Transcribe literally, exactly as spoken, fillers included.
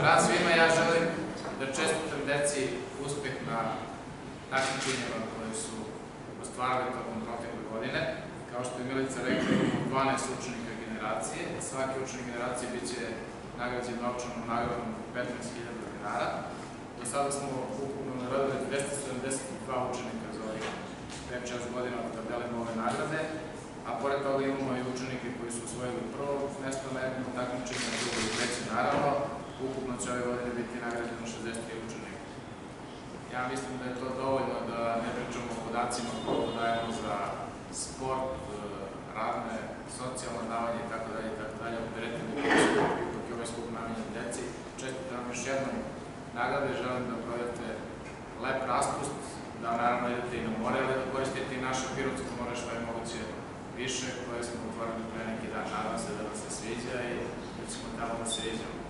dan svima, ja želim da čestitam deci uspeh na takmičenjima koje su ostvarili tokom protekle godine. Kao što je Milica rekla, imamo dvanaest učenika generacije. Svaki učenik generacije biće nagrađen novčanom nagradom petnaest hiljada dinara. Do sada smo ukupno naradili dvesta sedamdeset dva učenika za ovih pet šest godina da delimo ove nagrade, a pored toga imamo i učenike koji su osvojili prvo mesto na jednom takmičenju, a drugo i treće naravno. Ukupno će ove godine biti nagrađeno šezdeset tri učenika. Ja mislim da je to dovoljno da ne pričamo o podacima koje dajemo za sport, radne, socijalne davanje itd. itd. Operativni skup, dok je ovaj skup namenjen deci. Čestitam vam još jednom nagrade, želim da provedete lep raspust, da naravno idete i na more, ali da koristite i naše pirotsko more što je moguće više, koje smo otvorili pre neki dan. Nadam se da vam se sviđa i da ćemo tamo da se vidimo.